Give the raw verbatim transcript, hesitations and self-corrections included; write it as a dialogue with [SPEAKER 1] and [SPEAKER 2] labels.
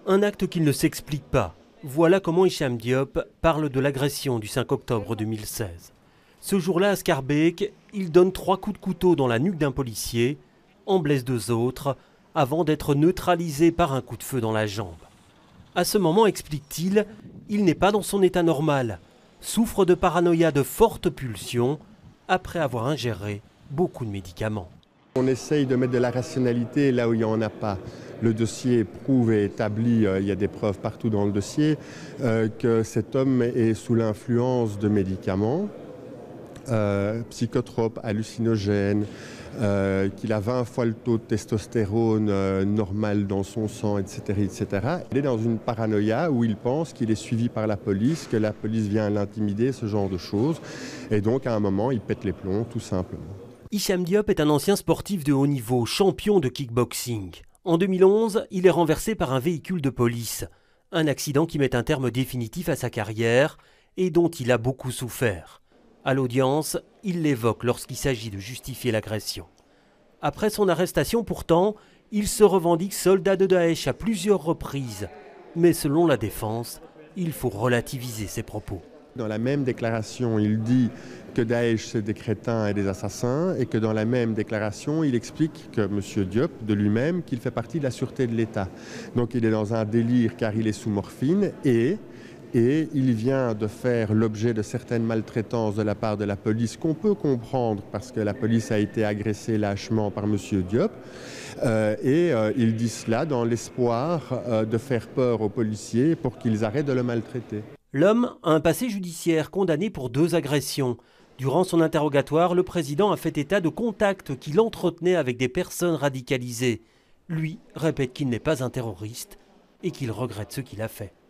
[SPEAKER 1] Un acte qui ne s'explique pas. Voilà comment Hicham Diop parle de l'agression du cinq octobre deux mille seize. Ce jour-là, à Schaerbeek, il donne trois coups de couteau dans la nuque d'un policier, en blesse deux autres, avant d'être neutralisé par un coup de feu dans la jambe. À ce moment, explique-t-il, il n'est pas dans son état normal, souffre de paranoïa de fortes pulsions, après avoir ingéré beaucoup de médicaments.
[SPEAKER 2] On essaye de mettre de la rationalité là où il n'y en a pas. Le dossier prouve et établit, euh, il y a des preuves partout dans le dossier, euh, que cet homme est sous l'influence de médicaments, euh, psychotropes, hallucinogènes, euh, qu'il a vingt fois le taux de testostérone euh, normal dans son sang, et cetera, et cetera. Il est dans une paranoïa où il pense qu'il est suivi par la police, que la police vient l'intimider, ce genre de choses. Et donc à un moment, il pète les plombs, tout simplement.
[SPEAKER 1] Hicham Diop est un ancien sportif de haut niveau, champion de kickboxing. En deux mille onze, il est renversé par un véhicule de police. Un accident qui met un terme définitif à sa carrière et dont il a beaucoup souffert. À l'audience, il l'évoque lorsqu'il s'agit de justifier l'agression. Après son arrestation, pourtant, il se revendique soldat de Daesh à plusieurs reprises. Mais selon la défense, il faut relativiser ses propos.
[SPEAKER 2] Dans la même déclaration, il dit que Daesh, c'est des crétins et des assassins, et que dans la même déclaration, il explique que M. Diop, de lui-même, qu'il fait partie de la sûreté de l'État. Donc il est dans un délire car il est sous morphine, et, et il vient de faire l'objet de certaines maltraitances de la part de la police, qu'on peut comprendre parce que la police a été agressée lâchement par M. Diop. Euh, et euh, il dit cela dans l'espoir euh, de faire peur aux policiers pour qu'ils arrêtent de le maltraiter.
[SPEAKER 1] L'homme a un passé judiciaire condamné pour deux agressions. Durant son interrogatoire, le président a fait état de contacts qu'il entretenait avec des personnes radicalisées. Lui répète qu'il n'est pas un terroriste et qu'il regrette ce qu'il a fait.